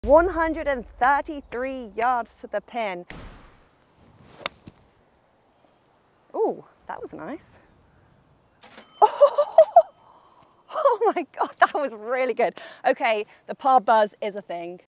133 yards to the pin. Ooh, that was nice. Oh my God, that was really good. Okay, the par buzz is a thing.